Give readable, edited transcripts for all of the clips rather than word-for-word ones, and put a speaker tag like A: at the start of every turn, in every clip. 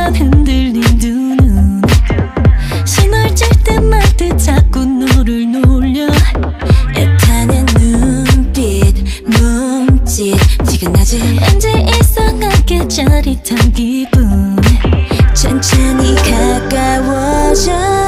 A: 너만 흔들린 두 눈 신호질 듯 말 듯 자꾸 너를 놀려 애타는 눈빛 몸짓 지근하지 왠지 이상하게 짜릿한 기분 천천히 가까워져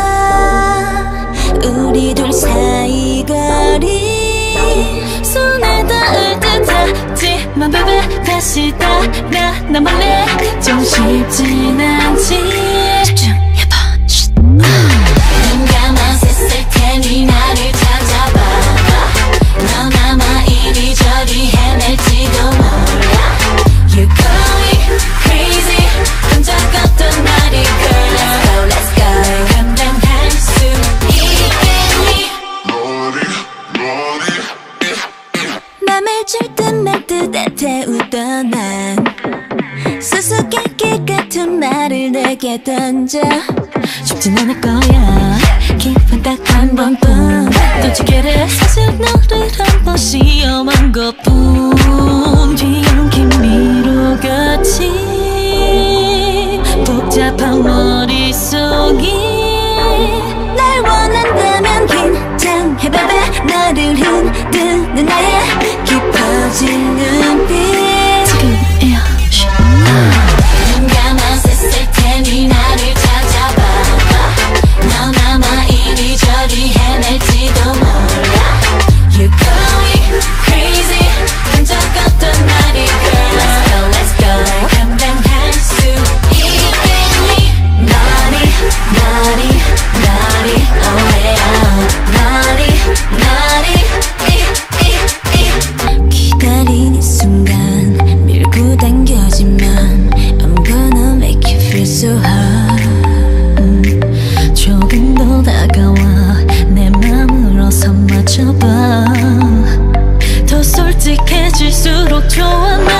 A: 우리 둘 사이 거리 손에 닿을 듯 하지만 baby 다시 따라 나 몰래 좀 쉽진 않지 집중해봐 눈 감아 셌을 테니 나를 찾아봐 넌 아마 이리저리 헤맬지도 몰라 You're going crazy 깜짝었던 날이 girl Let's go 널 감당할 수 있겠니 맘을 줄 듯 말 듯 애태우던 난 수수께끼 같은 말을 내게 던져 쉽진 않을 거야 기분 딱 한 번뿐 또 지게를 사실 너를 한번 시험한 것뿐 귀여운 김미로 같이 복잡한 머릿속이 날 원한다면 긴장해 baby 나를 흔드는 나의 깊어진 눈빛 지금이야 눈 감아 셌을 테니 나를 찾아봐 넌 아마 이리저리 헤맬지도 몰라 You're going crazy 깜짝었던 날이 girl Let's go 날 감당할 수 있겠니 Naughty naughty naughty oh yeah Naughty naughty 기다리는 순간 밀고 당겨지만 I'm gonna make you feel so hot 조금 더 다가와 내 맘으로 손 맞춰봐 더 솔직해질수록 좋아